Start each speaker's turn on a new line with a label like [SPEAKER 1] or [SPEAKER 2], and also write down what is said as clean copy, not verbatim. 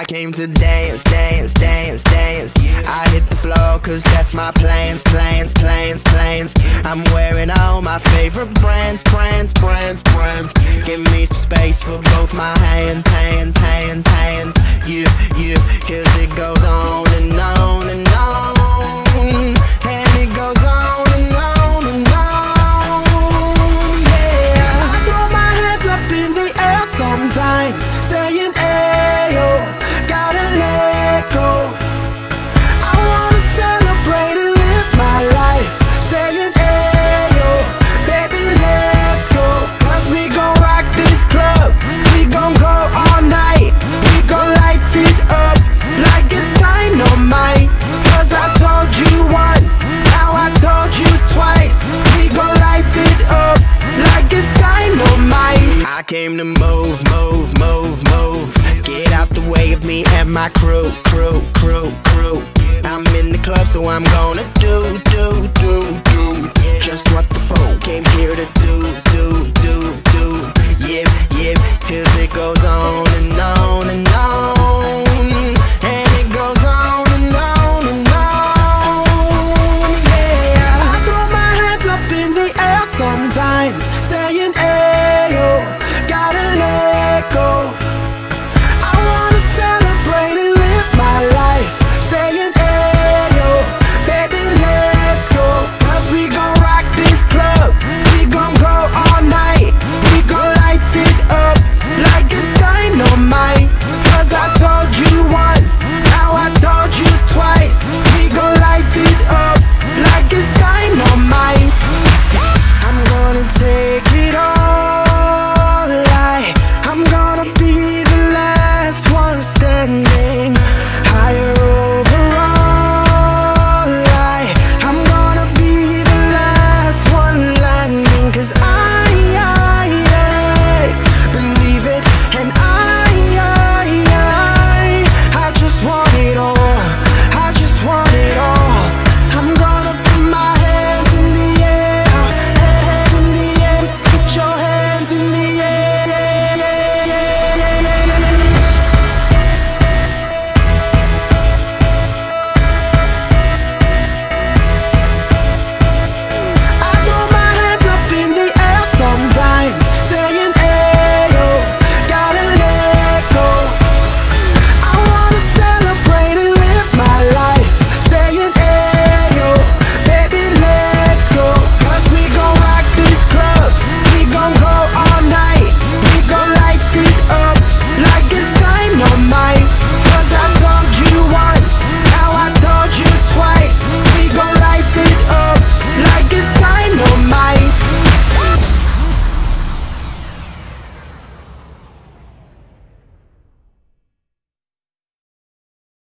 [SPEAKER 1] I came to dance, dance, dance, dance. I hit the floor cause that's my plans, plans, plans, plans. I'm wearing all my favorite brands, brands, brands, brands. Give me some space for both my hands, hands, hands, hands. You, cause it goes on and on and on. And it goes on and on and on. Yeah, I throw my hands up in the air sometimes, saying ayo, gotta let go. I wanna celebrate and live my life, saying ayo, baby let's go. Cause we gon' rock this club, we gon' go all night. We gon' light it up like it's dynamite. Cause I told you once, now I told you twice. We gon' light it up like it's dynamite. I came to move, move, move, move. Get out the way of me and my crew, crew, crew, crew. I'm in the club so I'm gonna